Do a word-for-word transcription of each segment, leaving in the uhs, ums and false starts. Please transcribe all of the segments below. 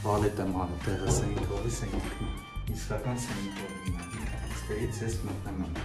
Tualet եմ անում, տեղը սենյակի սենյակն է, իսկական սենյակն է, ստեղից ես մտնում եմ։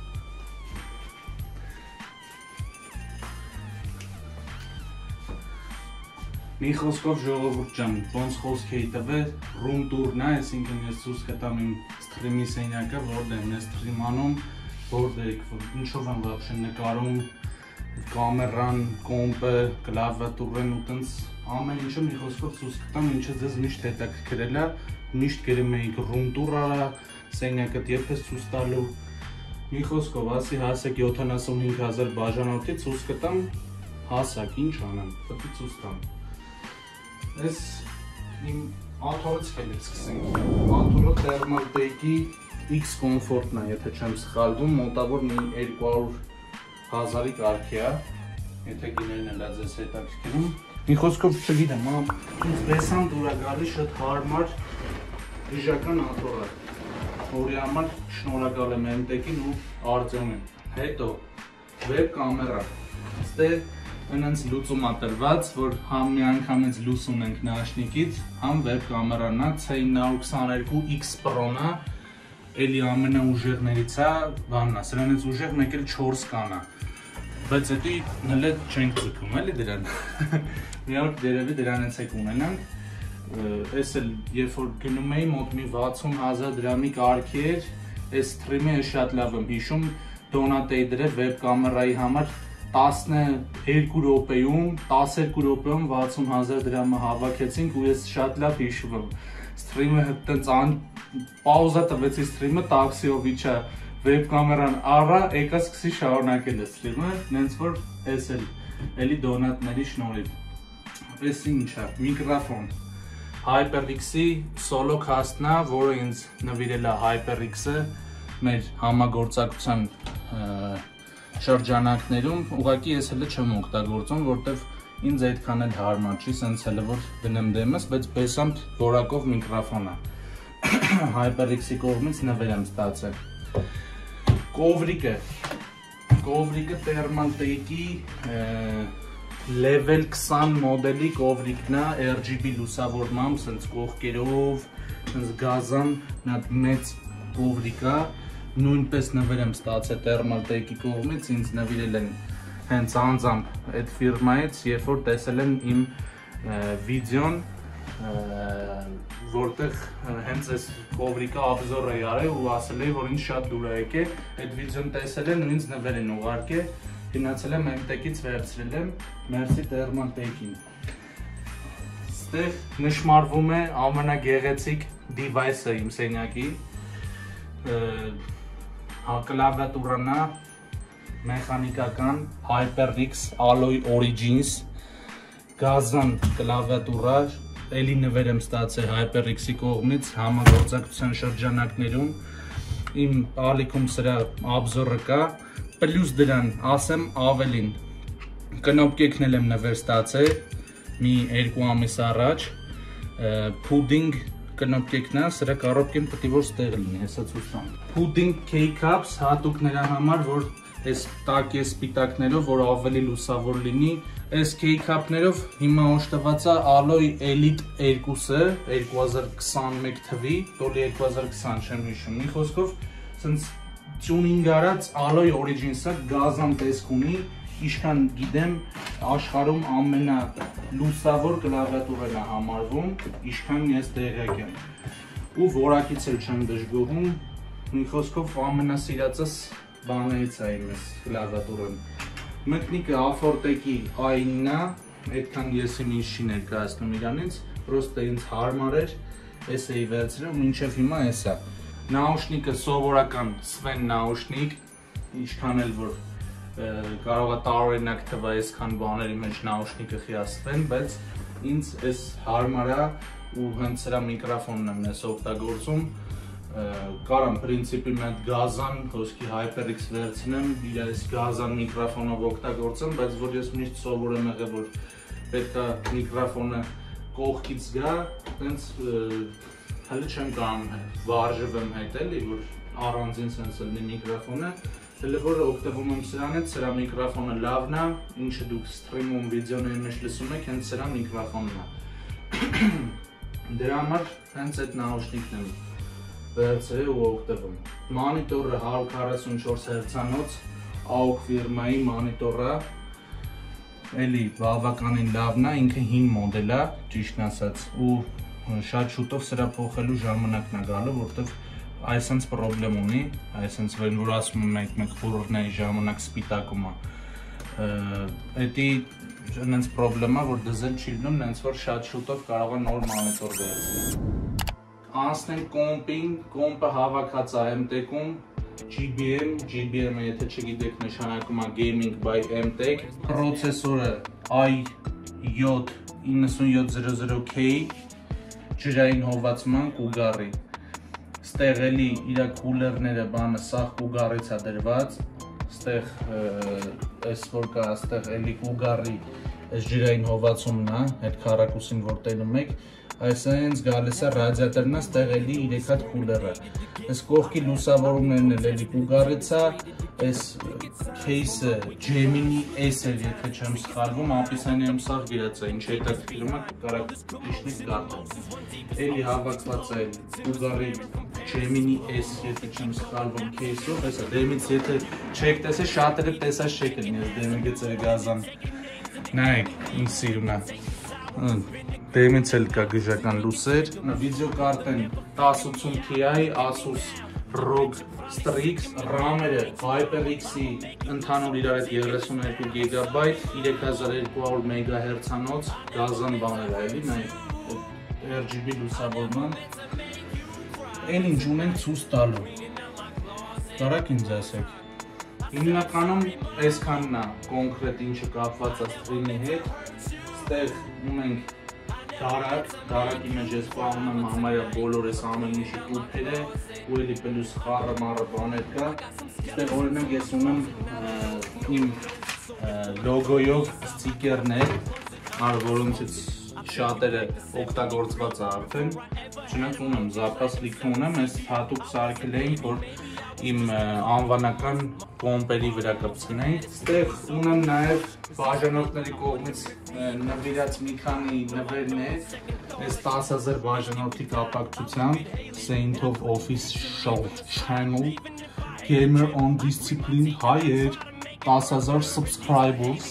Մի խոսքով ժողովուրդ ջան, ոնց խոսք էի տվել, room tour-ն է, այսինքն ես ցույց կտամ իմ սթրիմի սենյակը, որտեղ եմ սթրիմ անում, որտեղ ինչով եմ вообще նկարում, կամերան, կոմպը, կլավիատուրան ու տենց ամեն ինչը մի խոսքով ցույց կտամ, ինչը ձեզ միշտ հետաքրքրել է, միշտ գրում էիք room tour արա, սենյակը երբ ես ցույց տալու։ Մի խոսքով, ասի հասեք յոթանասունհինգ հազար բաժանորդի ցույց կտամ, հասակ, ինչ անեմ, պետք է ցույց տամ։ Այս իմ աթոռից խելից սկսենք, աթոռը Thermaltake-ի X Comfort-ն է, եթե չեմ սխալվում, մոտավոր մի երկու հարյուր հազարի կարգի է, եթե գիներն էլ է ձեզ հետաքրքրում։ Մի խոսքով չգիտեմ, ինձ բեսան դուր է գալի շատ հարմար բիժական աթոռ է, որի համար շնորհակալ եմ Emtech-ին ու Արտյոմին։ Հետո վեբ կամերա, ստեղ Այնց լուծում է տրված, որ համ մի անգամից լույս ունենք նաշնիկից, համ վեբ կամերան է C նինը քսաներկու X Pro-ն է, էլի ամենաուժեղներից է, բանն է, սրանից ուժեղ մեկ էլ չորս կան է, բայց հետո նլետ չենք ձգում, էլի դրան, մի օր դերևի դրանից եք ունենանք, ես էլ երբ որ գնում էի մոտ մի վաթսուն հազար դրամի կարգի էր, այս սթրիմը շատ լավ եմ հիշում, դոնատ էի դրել վեբ կամերայի համար տասներկու րոպեում, տասներկու րոպեում վաթսուն հազար դրամը հավաքեցինք ու ես շատ լավ հիշում եմ։ Սթրիմը տենց պաուզա տվեցի սթրիմը, տաքսիով իջա վեբ կամերան առա, եկա սկսի շարունակել է սթրիմը, նենց որ էս էլ էլի դոնատների շնորհիվ։ Էս ինչ է, միկրոֆոն, HyperX-ի Solo Cast-ն է, որը ինձ նվիրել է HyperX-ը մեր համագործակցության շրջանակներում, ուղղակի ես հələ չեմ օգտագործում, որտեվ ինձ այդքան էլ հարմար չի, սենց հələ որ դնեմ դեմս, բայց բեսամտ որակով միկրոֆոն է։ HyperX-ի կողմից նվեր եմ ստացել։ Կովրիկը, կովրիկը Thermaltake-ի Level քսան մոդելի կովրիկն է, R G B լուսավորմամբ, սենց կողքերով, սենց գազան, մեծ կովրիկ է։ Նույնպես նվեր եմ ստացել Thermaltake-ի կողմից, ինձ նվիրել են հենց անձամբ այդ ֆիրմայից, երբ որ տեսել են իմ վիդեոն, որտեղ հենց այս կովրիկը աբզոր էի արել ու ասել էի, որ ինձ շատ դուր է եկել, այդ վիդեոն տեսել են ու ինձ նվեր են ուղարկել, գնացել եմ Emtech-ից վերցրել եմ, մերսի Thermaltake-ին։ Ստեղ նշմարվում է ամենագեղեցիկ device-ը իմ սենյակի, կլավիատուրան է, մեխանիկական HyperX Alloy Origins, գազան կլավիատուրա, էլի նվեր եմ ստացել HyperX-ի կողմից համագործակցության շրջանակներում, իմ ալիքում սրա աբզորը կա, պլյուս դրան ասեմ ավելին, կնոպկեքն էլ եմ նվեր ստացել, մի երկու ամիս առաջ, Pudding կնոպկեքն է, սրա կարոպկեն պետք է որ ստեղ լինի, հեսա ցույց տամ։ Pudding K-Cups հատուկ նրա համար, որ այս տաք է սպիտակներով, որ ավելի լուսավոր լինի, այս K-Cup-ներով հիմա օժտված է Alloy Elite երկուսը, երկու հազար քսաներկու թվի, տոլի երկու հազար քսան չեմ հիշում, մի խոսքով, սենց tuning արած Alloy Origins-ը գազան տեսք ունի, ինչքան գիտեմ աշխարհում ամենա լուսավոր կլավիատուրան է համարվում, ինչքան ես տեղյակ եմ։ Ու որակից էլ չեմ դժգոհում, մի խոսքով ամենասիրածս բաներից է իմ այս կլավիատուրան։ Մտնիկը Afortec-ի A նինն է, այդքան ես իմ ինչ չի ներկայացնում իրանից, պրոստը ինձ հարմար էր, ես էի վերցրել ու մինչև հիմա էս է։ Նաուշնիկը սովորական Sven նաուշնիկ, ինչքան էլ որ կարող է տարօրինակ թվա այսքան բաների մեջ նաուշնիկը խիասվեն, բայց ինձ այս հարմար է ու հենց սրա միկրոֆոնն եմ ես օգտագործում, կարամ պրինցիպի մի հատ գազան, խոսքի HyperX վերցնեմ, իր այս գազան միկրոֆոնով օգտագործեմ, բայց որ ես միշտ սովոր եմ եղել, որ պետք է միկրոֆոնը կողքից գա, տենց հələ չեմ կարող վարժվեմ հետ էլի, որ առանձին սենց լինի միկրոֆոնը, հələ որ օգտվում եմ սրանից, սրա միկրոֆոնը լավն է, ինչը դուք սթրիմում վիդեոների մեջ լսում եք, հենց սրա միկրոֆոնն է։ Դրա համար հենց այդ նաուշնիկն եմ վերցրել ու օգտվում։ Մոնիտորը հարյուր քառասունչորս հերցանոց A O K ֆիրմայի մոնիտորը, էլի բավականին լավն է, ինքը հին մոդել է, ճիշտն ասած, ու շատ շուտով սրա փոխելու ժամանակն է գալու, որտեվ այսպես խնդրեմ ունի, այսպես when որ ասում ենք մենք խորհուրդների ժամանակ սպիտակում է, էդի այնպես խնդրեմ է, որ դզել չի լինում, այնց որ շատ շուտով կարող է նոր մոնիտոր վերցնել։ Անցնենք կոմպին, կոմպը հավաքած է M Tech-ում, G B M, G B M-ը եթե չգիտեք նշանակում է Gaming by M Tech, պրոցեսորը i seven նինety-seven hundred K, ջրային հովացման կուգարի, ստեղ էլի իրա կուլերները բանը սաղ կուգարից է դրված, ստեղ այս որ կա, ստեղ էլի կուգարի այս ջրային հովացումն է, այդ քառակուսին որ տենում եք, այսինքն գալիս է ռադիատորն է, ստեղ էլի երեք հատ կուլերը, այս կողքի լուսավորումներն էլ էլի կուգարից է, այս case-ը Gemini S էր, եթե չեմ սխալվում, ապիսանիում սաղ գրած է, ինչ հետաքրքրում է, կարակ իշնիկ գարտը, էլի հավաքված է կուգարի Gemini S, եթե չեմ սխալվում case-ով, այսա դեմից եթե չեք տեսել, շատերը տեսած չեք լինի, դեմի գծերը գազան, նայեք, ինչ սիրուն է, դեմից էլ կա գժական լուսեր, վիդեոկարտեն ten eighty Ti, Asus ROG Strix, RAM-երը HyperX-ի ընդհանուր իրար հետ thirty-two գիգաբայթ, three thousand two hundred մեգահերցանոց, գազան բաներ է էլի, նայեք, R G B լուսավորման, էլ ինչ ունենք ցույց տալու, կարաք ինձ ասեք, հիմնականում այսքանն է կոնկրետ ինչը կապված է սթրիմի հետ, ստեղ ունենք դարակ, դարակի մեջ ես պահում եմ համարյա բոլոր ես ամեն ինչի կուպերը ու էլի պլյուս խառը մարը բաներ կա, ստեղ օրինակ ես ունեմ իմ լոգոյով ստիկերներ, որոնցից շատերը օգտագործված է արդեն, չնայած ունեմ զապաս լիքը ունեմ, ես հատուկ սարքել էինք, որ իմ անվանական կոմպերի վրա կպցնենք, ստեղ ունեմ նաև բաժանորդների կողմից նվիրած մի քանի նվերներ, այս ten thousand բաժանորդի կապակցությամբ, Saint of Office Show Channel, Gamer on Discipline, հայեր, ten thousand subscribers,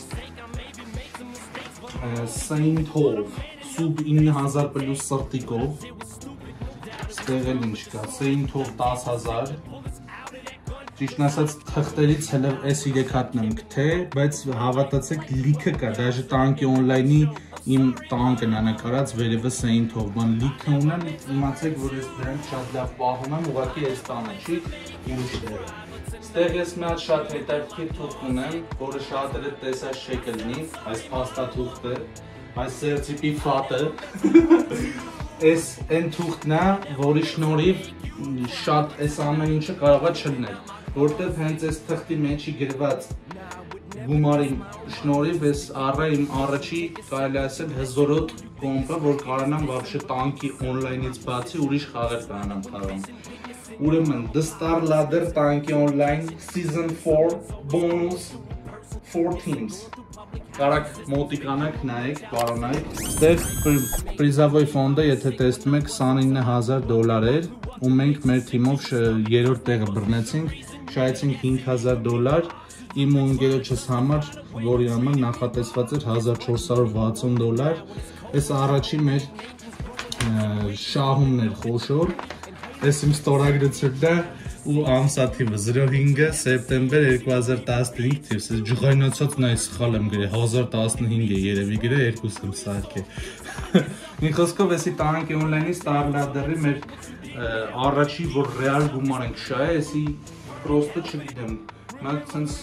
Saint of, sub nine thousand plus սրտիկով, ստեղ էլ ինչ կա, Saint of ten thousand, ճիշտն ասած թղթերից հələ այս երեք հատն եմ գտել, բայց հավատացեք լիքը կա, դաժե տանկի օնլայնի իմ տանկն անակարած վերևը Saint-ով, բան լիքը ունեմ, իմացեք, որ ես դրանք շատ լավ պահում եմ, ուղղակի այս տանը չի, ուրիշները։ Ստեղ ես մի հատ շատ հետաքրքիր թուղթ ունեմ, որը շատերը տեսած չեք լինի, այս փաստաթուղթը, այս սերտիպի ֆատը, այս այն թուղթն է, որի շնորհիվ շատ այս ամեն ինչը կարող է չլինել, որտեղ հենց այս թղթի մեջի գրված գումարի շնորհիվ ես առա իմ առաջի կարելի ասել հզորոտ կոմպը, որ կարողանամ вообще տանկի օնլայնից բացի ուրիշ խաղեր կարողանամ խաղամ։ Ուրեմն The Star Ladder տանկի օնլայն Season four bonus four teams։ Կարակ մոտիկանակ նայեք, կարողանայք։ Ստեղ պրիզավոյ ֆոնդը, եթե տեսնում եք, twenty-nine thousand դոլար էր, ու մենք մեր թիմով երրորդ տեղը բռնեցինք, շահեցինք five thousand դոլար, իմ ու ընկերոջս համար, որի համար նախատեսված էր fourteen sixty դոլար, այս առաջի մեր շահումն էր խոշոր, այս իմ ստորագրությունն է ու ամսաթիվը zero five սեպտեմբեր twenty fifteen թիվս, ես ջղայնացածն այս սխալ եմ գրել, one thousand fifteen է երևի գրել, երկուս եմ սարքել։ Մի խոսքով էսի տանկի օնլայնի Star Ladder-ի մեր առաջի, որ ռեալ գումար ենք շահել, էսի պրոստը չգիտեմ, մենք ցենց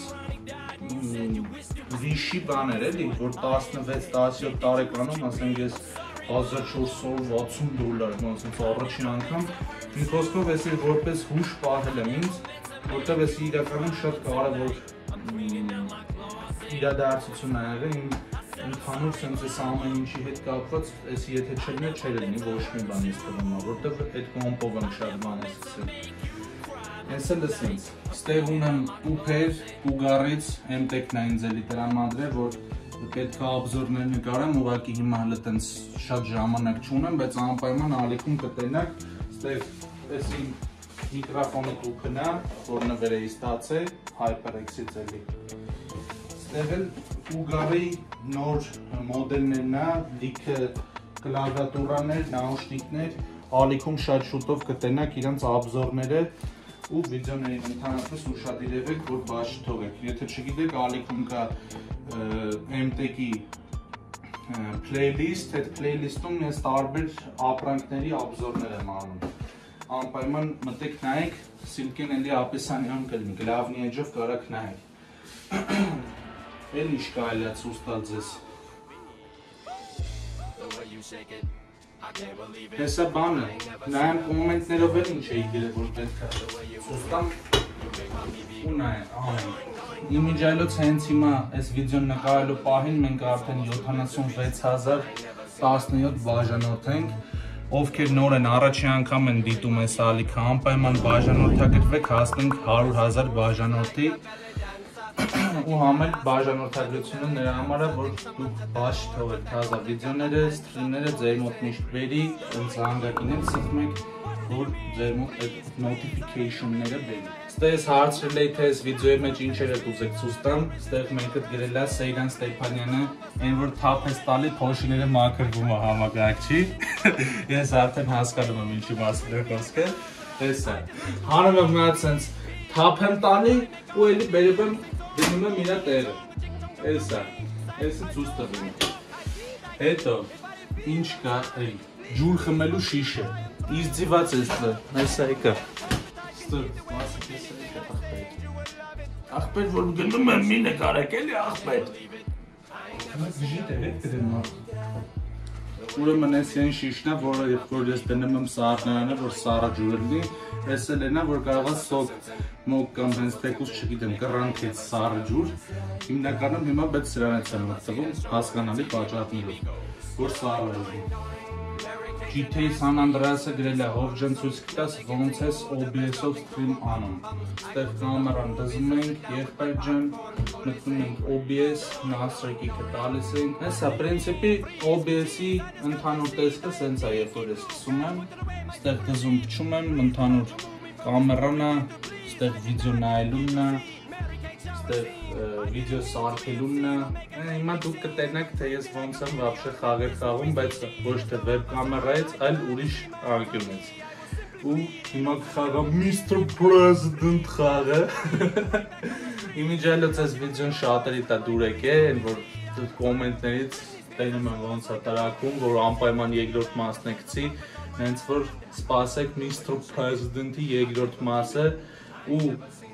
վիշի բաներ էլի, որ sixteen seventeen տարեկանում, ասենք ես fourteen sixty դոլար, ոնց առաջին անգամ, մի խոսքով էսի որպես հուշ պահել եմ ինձ, որտեղ էսի իրականում շատ կարևոր իրադարձություն է եղել, իմ ընդհանուր սենց էս ամեն ինչի հետ կապված, էսի եթե չլիներ, չէր լինի ոչ մի բան ես թվում, որտեղ այդ կոմպով եմ շատ բան ես սկսել։ Ես էլ սենց, ստեղ ունեմ կուպեր, կուգարից, M Tech-ն է ինձ էլի տրամադրել, որ պետք է obzor-ներ նկարեմ, ուղղակի հիմա հələ տենց շատ ժամանակ չունեմ, բայց անպայման ալիքում կտենակ, ստեղ էս իմ միկրոֆոնի տուփն է, որ նվեր էի ստացել, HyperX-ից էլի։ Ստեղ էլ Ugar-ի նոր մոդելներն է, լիքը կլավիատուրաներ, նաուշնիկներ, ալիքում շատ շուտով կտենակ իրանց obzor-ները ու վիդեոներին ընդհանրապես ուշադիրեք, որ բաց չթողեք։ Եթե չգիտեք, ալիքում կա M T-ի playlist, այդ playlist-ում ես տարբեր ապրանքների obzor-ներ եմ անում։ Անպայման մտեք նայեք, Սիլկեն էլի Ապեսանյան կլինի, Գլավնի էջով կարաք նայեք։ Էլ ինչ կարելի է ցույց տալ ձեզ։ Հեսա բանը, նայեմ կոմենտներով էլ ինչ էի գրել, որ պետք է ցույց տամ ու նայեմ, անեմ։ Իմիջայլոց հենց հիմա այս վիդեոն նկարելու պահին մենք արդեն յոթանասունվեց հազար տասնյոթ բաժանորդ ենք, ովքեր նոր են առաջի անգամ են դիտում այս ալիքը, անպայման բաժանորդագրվեք, հասնենք հարյուր հազար բաժանորդի ու համել բաժանորդագրությունը նրա համար է, որ դուք բաց չթողեք թազա վիդեոները, սթրիմները ձեր մոտ միշտ բերի, ընդ զանգակին էլ սխմեք, որ ձեր մոտ այդ notification-ները բերի։ Ստեղ ես հարցրել էի, թե այս վիդեոյի մեջ ինչեր եք ուզեք ցույց տամ, ստեղ մեկը գրել է Սեյրան Ստեփանյանը, այն որ թափ ես տալի, փոշիները մաքրվում է համակարգչի։ Ես արդեն հասկանում եմ ինչի մասին է խոսքը։ Տեսա։ Հանում եմ նա ցենց թափ եմ տալի ու էլի բերում եմ դնում եմ իրա տեղը։ Էսա։ Էսը ցույց տվում։ Հետո ինչ կա, էй, ջուր խմելու շիշը։ Իզձիված ես դա, այսա եկա։ Ստոր, մասը կեսա եկա աղբեր։ Աղբեր, որ գնում եմ մի նկարեք էլի աղբեր։ Համաց վիժիտ է հետ դրեմ մարդ։ Ուրեմն ես այն շիշն է, որը որ ես դնում եմ սառնարանը, որ սառը ջուրը լինի, ես էլ ենա, որ կարող է սոկ մոկ կամ հենց թեկուս չգիտեմ, կռանքեց սառը ջուր, հիմնականում հիմա բայց սրանից եմ մտցվում, հասկանալի պատճառներով, որ սառը լինի։ G T A San Andreas-ը գրել է հովջան ցույց կտաս ոնց ես O B S-ով սթրիմ անում։ Ստեղ կամերան դզում ենք, եղբայր ջան, մտնում ենք O B S, նաստրեկիկը տալիս ենք։ Հեսա, պրինցիպի O B S-ի ընդհանուր տեսքը սենց է, երբ որ ես սկսում եմ, ստեղ դզում փչում եմ, ընդհանուր կամերան է, ստեղ վիդեո նայելունն է, ստեղ վիդեո սարքելունն է, հիմա դուք կտենեք, թե ես ոնց եմ վաբշե խաղեր խաղում, բայց ոչ թե վեբ կամերայից, այլ ուրիշ անկյունից։ Ու հիմա կխաղամ Mister President խաղը։ Իմիջայլոց այս վիդեոն շատերի տա դուր եկե, որ կոմենտներից տենում եմ ոնց է տրակում, որ անպայման երկրորդ մասն է գցի, հենց որ սպասեք Mister President-ի երկրորդ մասը ու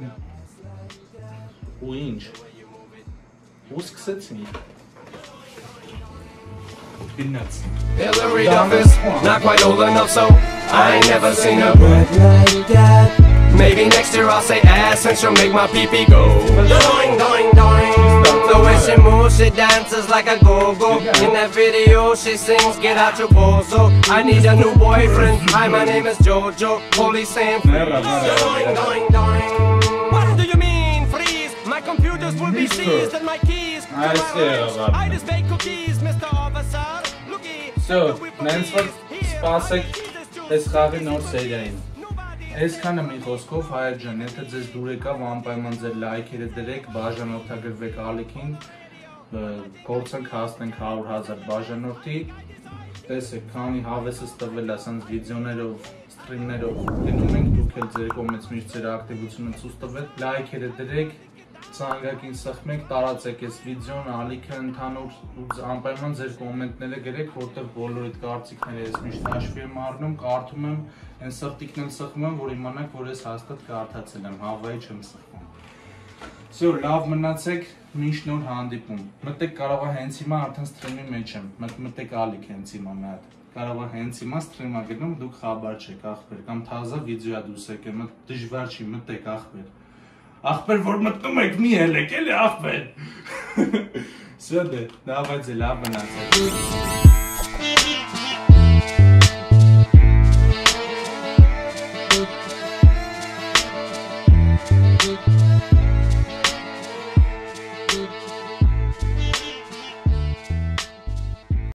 ու ինչ, ու սկսեցին, գնաց։ Hillary Duff, not quite old enough, so I ain't never seen her butt like that. Maybe next year I'll say ass and she'll make my pee-pee go doing, doing, doing. The way she moves, she dances like a go-go. In that video she sings, get out your bozo. I need a new boyfriend, hi my name is Jojo. Police saying freeze, doing, doing, doing. What do you mean freeze? My computers will be seized and my keys. I see. I just bake cookies, Mister Officer. Looky. So, նենց որ սպասեք այս խաղի նոր սերիային։ Այսքանը մի խոսքով հայր ջան, եթե ձեզ դուր եկավ, անպայման ձեր լայքերը դրեք, բաժանորդագրվեք ալիքին, փորձենք հասնենք հարյուր հազար բաժանորդի։ Տեսեք, քանի հավեսս տվել ասած վիդեոներով, սթրիմներով գնում ենք, դուք էլ ձեր կողմից միշտ ձեր ակտիվությունը ցույց տվեք, լայքերը դրեք, ցանկակին սխմեք, տարածեք այս վիդեոն, ալիքը ընդհանուր անպայման ձեր կոմենտները գրեք, որտեղ բոլորիդ կարծիքները ես միշտ հաշվի եմ առնում, կարդում եմ, այն սրտիկն եմ սխմում եմ, որ իմանաք, որ ես հաստատ կարդացել եմ, հավայի չեմ սխմում։ Всё, լավ մնացեք, միշտ նոր հանդիպում։ Մտեք կարող է հենց հիմա արդեն սթրիմի մեջ եմ, մտեք ալիք հենց հիմա մի հատ։ Կարող է հենց հիմա սթրիմա գնում, դուք խաբար չեք, ախպեր, կամ թազա վիդեո դուս եկեք, դժվար չի, մտեք ախպեր։ Ախպեր, որ մտնում եք, մի ելեք, էլի ախպեր։ Всё դե, դավայ ձե լավ մնացեք։